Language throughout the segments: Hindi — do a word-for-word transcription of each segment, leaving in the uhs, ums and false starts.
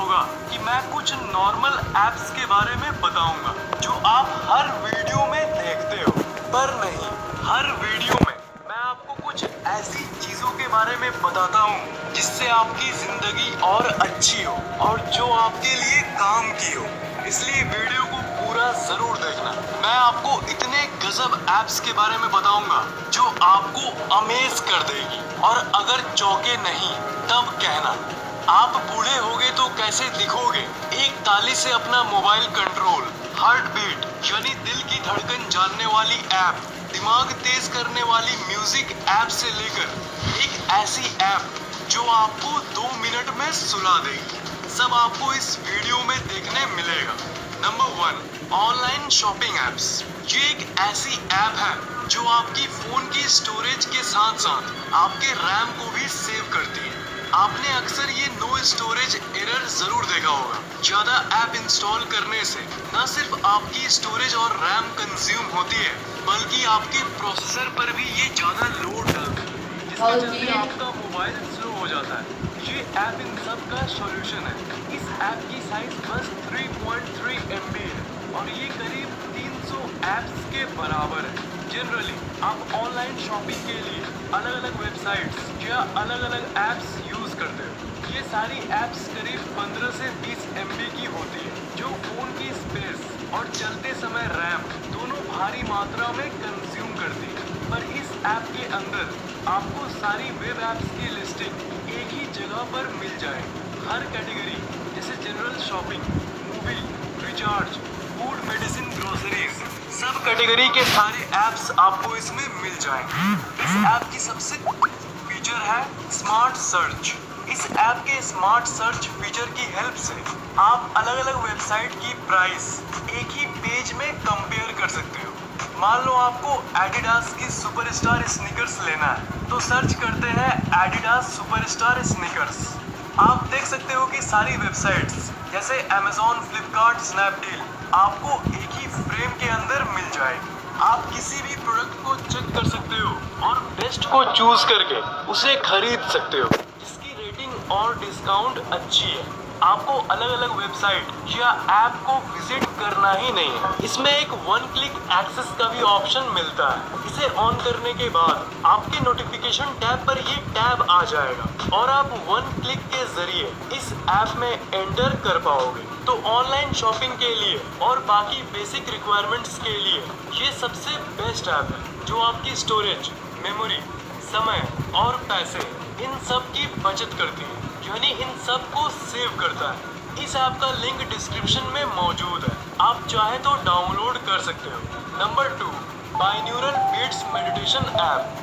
होगा कि मैं कुछ नॉर्मल एप्स के बारे में बताऊंगा जो आप हर वीडियो में देखते हो, पर नहीं, हर वीडियो में मैं आपको कुछ ऐसी चीजों के बारे में बताता हूँ जिससे आपकी जिंदगी और अच्छी हो और जो आपके लिए काम की हो। इसलिए वीडियो को पूरा जरूर देखना। मैं आपको इतने गजब एप्स के बारे में बताऊंगा जो आपको अमेज कर देगी, और अगर चौंके नहीं तब कहना। आप बूढ़े होगे तो कैसे दिखोगे? एक ताली से अपना मोबाइल कंट्रोल, हार्ट बीट यानी दिल की धड़कन जानने वाली ऐप, दिमाग तेज करने वाली म्यूजिक ऐप से लेकर एक ऐसी ऐप जो आपको दो मिनट में सुला देगी, सब आपको इस वीडियो में देखने मिलेगा। Number one, online shopping apps. ये एक ऐसी ऐप है जो आपकी फोन की स्टोरेज के साथ साथ आपके रैम को भी सेव करती है। आपने अक्सर ये नो स्टोरेज एरर जरूर देखा होगा। ज्यादा ऐप इंस्टॉल करने से न सिर्फ आपकी स्टोरेज और रैम कंज्यूम होती है, बल्कि आपके प्रोसेसर पर भी ये ज्यादा लोड डालता है, जिसके चलते आपका मोबाइल स्लो हो जाता है। ये ऐप इन सब का सॉल्यूशन है। इस ऐप की साइज बस तीन पॉइंट तीन एम बी है और ये करीब तीन सौ ऐप्स के बराबर है। जनरली आप ऑनलाइन शॉपिंग के लिए अलग अलग वेबसाइट्स या अलग अलग ऐप्स यूज करते हो। ये सारी ऐप्स करीब पंद्रह से बीस एम बी की होती है, जो फोन की स्पेस और चलते समय रैम दोनों भारी मात्रा में कंज्यूम करती है। पर इस ऐप के अंदर आपको सारी वेब ऐप्स की लिस्टिंग एक ही जगह पर मिल जाएगी। हर कैटेगरी जैसे general shopping, movie, recharge, food, medicine, groceries, सब कैटेगरी के सारे ऐप्स आपको इसमें मिल जाएंगे। इस ऐप की सबसे फीचर है स्मार्ट सर्च। इस ऐप के स्मार्ट सर्च फीचर की हेल्प से आप अलग अलग वेबसाइट की प्राइस एक ही पेज में कंपेयर कर सकते हो। मान लो आपको एडिडास की सुपरस्टार स्नीकर्स लेना है, तो सर्च करते हैं एडिडास सुपरस्टार स्नीकर्स। आप देख सकते हो कि सारी वेबसाइट्स जैसे अमेजॉन, फ्लिपकार्ट, स्नैपडील आपको एक ही फ्रेम के अंदर मिल जाएगी। आप किसी भी प्रोडक्ट को चेक कर सकते हो और बेस्ट को चूज करके उसे खरीद सकते हो, जिसकी रेटिंग और डिस्काउंट अच्छी है। आपको अलग अलग वेबसाइट या ऐप को विजिट करना ही नहीं है। इसमें एक वन क्लिक एक्सेस का भी ऑप्शन मिलता है। इसे ऑन करने के बाद आपके नोटिफिकेशन टैब पर ये टैब आ जाएगा और आप वन क्लिक के जरिए इस ऐप में एंटर कर पाओगे। तो ऑनलाइन शॉपिंग के लिए और बाकी बेसिक रिक्वायरमेंट्स के लिए ये सबसे बेस्ट ऐप है, जो आपकी स्टोरेज, मेमोरी, समय और पैसे इन सब की बचत करती है, यानी इन सब को सेव करता है। इस ऐप का लिंक डिस्क्रिप्शन में मौजूद है, आप चाहे तो डाउनलोड कर सकते हो। Number two, binaural beats meditation app.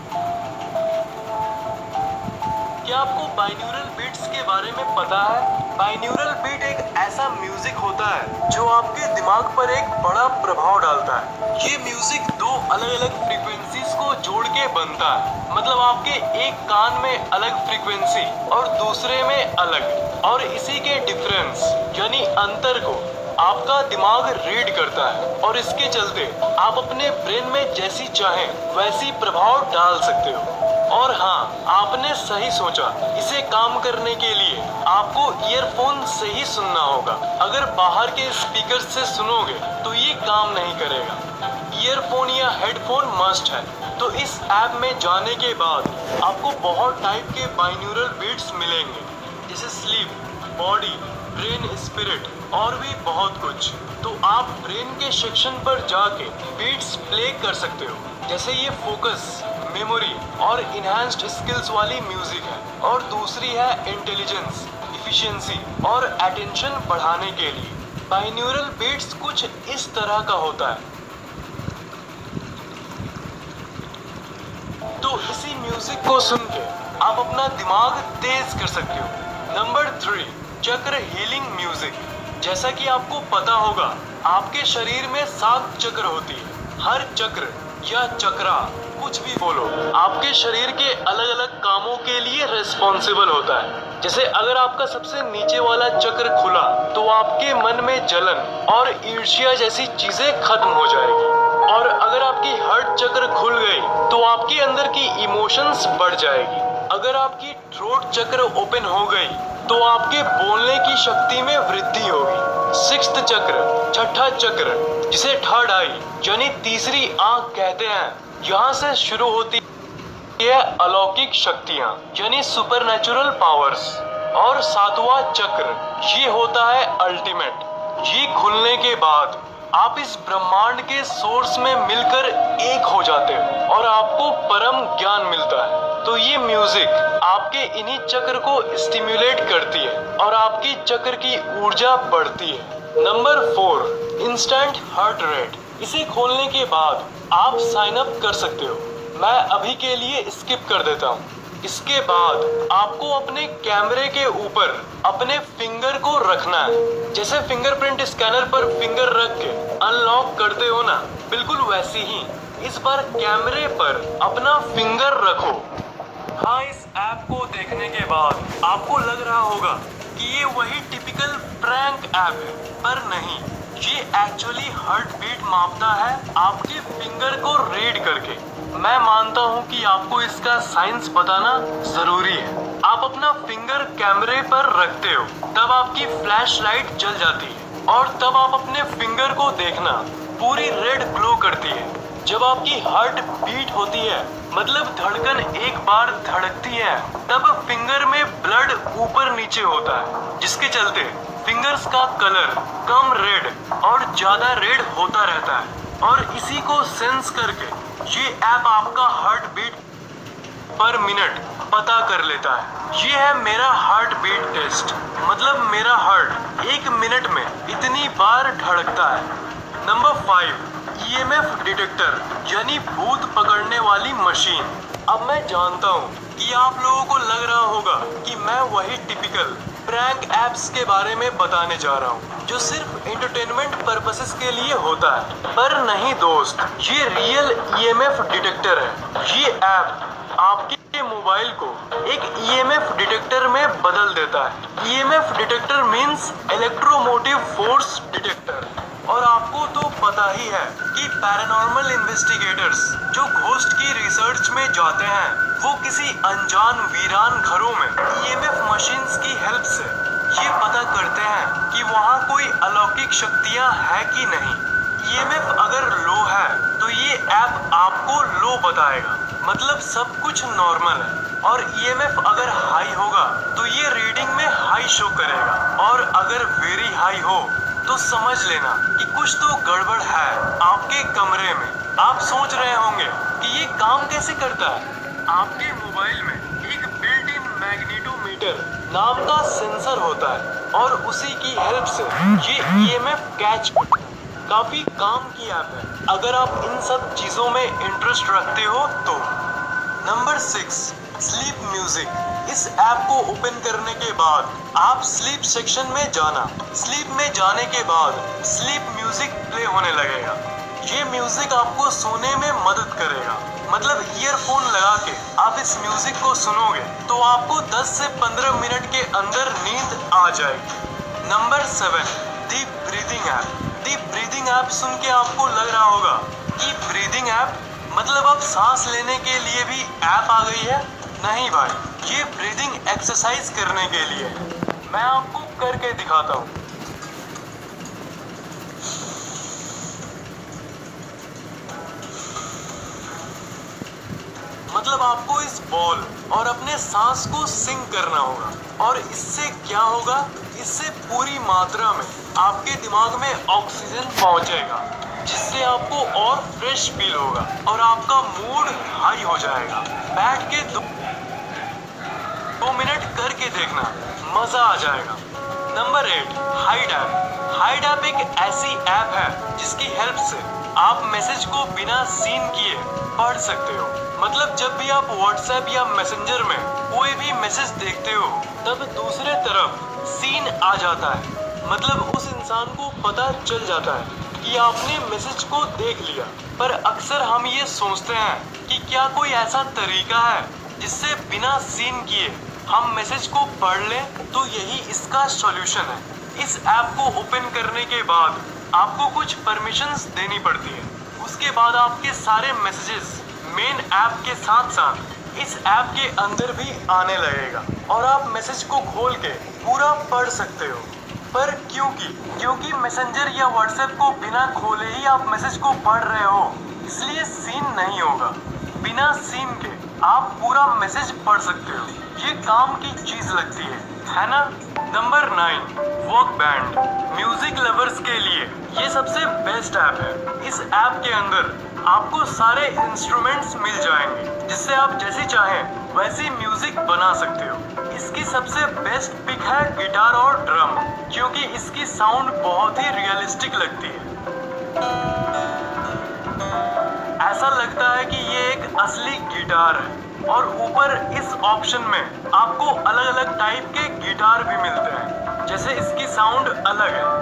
क्या आपको बाइन्यूरल बीट्स के बारे में पता है? बाइन्यूरल बीट एक ऐसा म्यूजिक होता है जो आपके दिमाग पर एक बड़ा प्रभाव डालता है। ये म्यूजिक दो अलग अलग फ्रीक्वेंसीज को जोड़ के बनता है। मतलब आपके एक कान में अलग फ्रीक्वेंसी और दूसरे में अलग, और इसी के डिफरेंस यानी अंतर को आपका दिमाग रीड करता है, और इसके चलते आप अपने ब्रेन में जैसी चाहें वैसी प्रभाव डाल सकते हो। और हाँ, आपने सही सोचा, इसे काम करने के लिए आपको ईयरफोन से ही सुनना होगा। अगर बाहर के स्पीकर से सुनोगे तो ये काम नहीं करेगा। ईयरफोन या हेडफोन मस्ट है। तो इस ऐप में जाने के बाद आपको बहुत टाइप के बाइन्यूरल बीट्स मिलेंगे, जैसे स्लीप, बॉडी, ब्रेन, स्पिरिट और भी बहुत कुछ। तो आप ब्रेन के सेक्शन पर जाके बीट्स प्ले कर सकते हो। जैसे ये फोकस, मेमोरी और इनहैंस्ड स्किल्स वाली म्यूजिक है, और दूसरी है इंटेलिजेंस, इफिशिएंसी और अटेंशन बढ़ाने के लिए। बाइन्यूरल बीट्स कुछ इस तरह का होता है। तो इसी म्यूजिक को सुन के आप अपना दिमाग तेज कर सकते हो। Number three, chakra healing music. जैसा कि आपको पता होगा, आपके शरीर में सात चक्र होती है। हर चक्र या चक्रा, कुछ भी बोलो, आपके शरीर के अलग अलग कामों के लिए रिस्पॉन्सिबल होता है। जैसे अगर आपका सबसे नीचे वाला चक्र खुला तो आपके मन में जलन और ईर्ष्या जैसी चीजें खत्म हो जाएगी, और अगर आपकी हार्ट चक्र खुल गई तो आपके अंदर की इमोशंस बढ़ जाएगी। अगर आपकी थ्रोट चक्र ओपन हो गई तो आपके बोलने की शक्ति में वृद्धि होगी। सिक्स्थ चक्र, छठा चक्र, जिसे थर्ड आई यानी तीसरी आंख कहते हैं, यहाँ से शुरू होती है अलौकिक शक्तियाँ यानी सुपरनेचुरल पावर्स। और सातवां चक्र, ये होता है अल्टीमेट। ये खुलने के बाद आप इस ब्रह्मांड के सोर्स में मिलकर एक हो जाते हो और आपको परम ज्ञान मिलता है। तो ये म्यूजिक आपके इन्हीं चक्र को स्टिम्युलेट करती है और आपकी चक्र की ऊर्जा बढ़ती है। Number four, instant heart rate. इसे खोलने के बाद आप साइन अप कर सकते हो। मैं अभी के लिए स्किप कर देता हूँ। इसके बाद आपको अपने कैमरे के ऊपर अपने फिंगर को रखना है। जैसे फिंगरप्रिंट स्कैनर पर फिंगर रख के अनलॉक करते हो ना, बिल्कुल वैसे ही इस बार कैमरे पर अपना फिंगर रखो। हाँ, इस ऐप को देखने के बाद आपको लग रहा होगा कि ये वही टिपिकल प्रैंक ऐप है, पर नहीं, ये एक्चुअली हार्ट बीट मापता है आपके फिंगर को रीड करके। मैं मानता हूँ कि आपको इसका साइंस बताना जरूरी है। आप अपना फिंगर कैमरे पर रखते हो, तब आपकी फ्लैश लाइट जल जाती है और तब आप अपने फिंगर को देखना, पूरी रेड ग्लो करती है। जब आपकी हार्ट बीट होती है, मतलब धड़कन एक बार धड़कती है, तब फिंगर में ब्लड ऊपर नीचे होता है, जिसके चलते फिंगर्स का कलर कम रेड और ज्यादा रेड होता रहता है। और इसी को सेंस करके ये ऐप आपका हार्ट बीट पर मिनट पता कर लेता है। ये है मेरा हार्ट बीट टेस्ट, मतलब मेरा हार्ट एक मिनट में इतनी बार धड़कता है। Number five, E M F detector यानी भूत पकड़ने वाली मशीन। अब मैं जानता हूँ कि आप लोगों को लग रहा होगा कि मैं वही टिपिकल प्रैंक एप्स के बारे में बताने जा रहा हूँ जो सिर्फ एंटरटेनमेंट पर्पसेस के लिए होता है, पर नहीं दोस्त, ये real E M F detector है। ये ऐप आपके मोबाइल को एक ई एम एफ डिटेक्टर में बदल देता है। E M F detector means electromotive force detector. और आपको तो पता ही है कि पैरानॉर्मल इन्वेस्टिगेटर्स जो घोस्ट की रिसर्च में जाते हैं, वो किसी अनजान वीरान घरों में ई एम एफ मशीन्स की हेल्प से ये पता करते हैं कि वहाँ कोई अलौकिक शक्तियाँ है कि नहीं। ई एम एफ अगर लो है तो ये ऐप आपको लो बताएगा, मतलब सब कुछ नॉर्मल है। और ई एम एफ अगर हाई होगा तो ये रीडिंग में हाई शो करेगा, और अगर वेरी हाई हो तो समझ लेना कि कुछ तो गड़बड़ है आपके कमरे में। आप सोच रहे होंगे कि ये काम कैसे करता है। आपके मोबाइल में एक बिल्ट इन मैग्नेटोमीटर नाम का सेंसर होता है और उसी की हेल्प से ये ई एम एफ कैच काफी काम की ऐप है, अगर आप इन सब चीजों में इंटरेस्ट रखते हो तो। Number six, sleep music. इस ऐप को ओपन करने के बाद आप स्लीप सेक्शन में जाना। स्लीप में जाने के बाद स्लीप म्यूजिक प्ले होने लगेगा। ये म्यूजिक आपको सोने में मदद करेगा, मतलब ईयरफोन लगा के आप इस म्यूजिक को सुनोगे तो आपको दस से पंद्रह मिनट के अंदर नींद आ जाएगी। Number seven, deep breathing app. Deep breathing app सुन के आपको लग रहा होगा कि ब्रीदिंग ऐप मतलब अब सांस लेने के लिए भी ऐप आ गई है। नहीं भाई, ये ब्रीदिंग एक्सरसाइज करने के लिए है। मैं आपको करके दिखाता हूँ। मतलब आपको इस बॉल और अपने सांस को सिंक करना होगा, और इससे क्या होगा, इससे पूरी मात्रा में आपके दिमाग में ऑक्सीजन पहुंचेगा, जिससे आपको और फ्रेश फील होगा और आपका मूड हाई हो जाएगा। बैठ के दो, दो मिनट करके देखना, मजा आ जाएगा। Number eight, hide app. Hide app एक ऐसी ऐप है जिसकी हेल्प से आप मैसेज को बिना सीन किए पढ़ सकते हो। मतलब जब भी आप व्हाट्सएप या मैसेंजर में कोई भी मैसेज देखते हो, तब दूसरे तरफ सीन आ जाता है, मतलब उस इंसान को पता चल जाता है कि आपने मैसेज को देख लिया। पर अक्सर हम ये सोचते हैं कि क्या कोई ऐसा तरीका है जिससे बिना सीन किए हम मैसेज को पढ़ लें, तो यही इसका सॉल्यूशन है। इस ऐप को ओपन करने के बाद आपको कुछ परमिशंस देनी पड़ती है। उसके बाद आपके सारे मैसेजेस मेन ऐप के साथ साथ इस ऐप के अंदर भी आने लगेगा, और आप मैसेज को खोल के पूरा पढ़ सकते हो। पर क्योंकि क्योंकि मैसेंजर या व्हाट्सएप को बिना खोले ही आप मैसेज को पढ़ रहे हो, इसलिए सीन नहीं होगा। बिना सीन के आप पूरा मैसेज पढ़ सकते हो। ये काम की चीज लगती है है ना। Number nine, Walk Band. Music lovers के लिए ये सबसे बेस्ट ऐप है। इस ऐप के अंदर आपको सारे इंस्ट्रूमेंट्स मिल जाएंगे, जिससे आप जैसी चाहें वैसी म्यूजिक बना सकते हो। इसकी सबसे बेस्ट पिक है गिटार और ड्रम, क्योंकि इसकी साउंड बहुत ही रियलिस्टिक लगती है। ऐसा लगता है कि ये एक असली गिटार है। और ऊपर इस ऑप्शन में आपको अलग अलग टाइप के गिटार भी मिलते हैं, जैसे इसकी साउंड अलग है।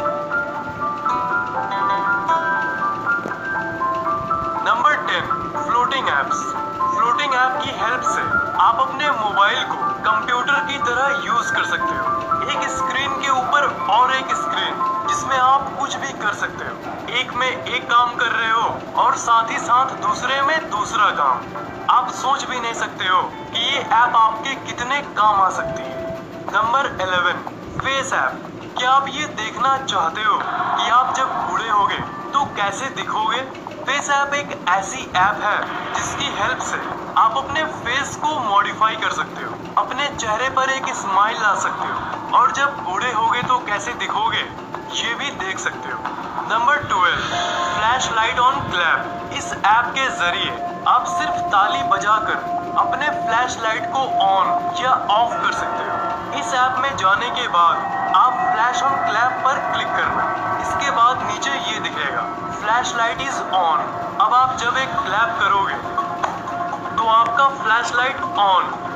Number ten, floating apps. Floating app की हेल्प से आप अपने मोबाइल को कंप्यूटर की तरह यूज कर सकते हो। एक स्क्रीन के ऊपर और एक स्क्रीन, जिसमें आप कुछ भी कर सकते हो। एक में एक काम कर रहे हो और साथ ही साथ दूसरे में दूसरा काम। आप सोच भी नहीं सकते हो कि ये ऐप आपके कितने काम आ सकती है। Number eleven, face app. क्या आप ये देखना चाहते हो कि आप जब बूढ़े होगे तो कैसे दिखोगे? फेस ऐप एक ऐसी ऐप है जिसकी हेल्प से आप अपने फेस को मॉडिफाई कर सकते हो, अपने चेहरे पर एक स्माइल ला सकते हो, और जब बूढ़े होगे तो कैसे दिखोगे ये भी देख सकते हो। Number twelve, flash light on clap. इस ऐप के जरिए आप सिर्फ ताली बजाकर अपने फ्लैश लाइट को ऑन या ऑफ कर सकते हो। इस ऐप में जाने के बाद आप फ्लैश ऑन क्लैप पर क्लिक करना। इसके बाद नीचे ये दिखेगा, फ्लैश लाइट इज ऑन। अब आप जब एक क्लैप करोगे तो आपका फ्लैश लाइट ऑन